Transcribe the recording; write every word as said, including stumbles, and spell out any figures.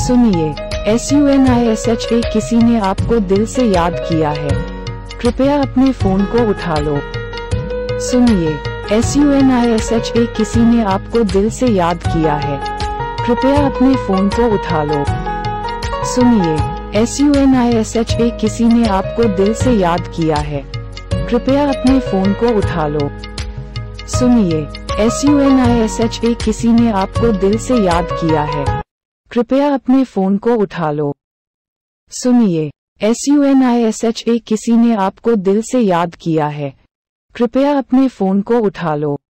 सुनिए, S U N I S H A किसी ने आपको दिल से याद किया है, कृपया अपने फोन को उठा लो। सुनिए, S U N I S H A किसी ने आपको दिल से याद किया है, कृपया अपने फोन को उठा लो। सुनिए, S U N I S H A किसी ने आपको दिल से याद किया है, कृपया अपने फोन को उठा लो। सुनिए, S U N I S H A किसी ने आपको दिल से याद किया है, कृपया अपने फोन को उठा लो। सुनिए, S U N I S H A किसी ने आपको दिल से याद किया है, कृपया अपने फोन को उठा लो।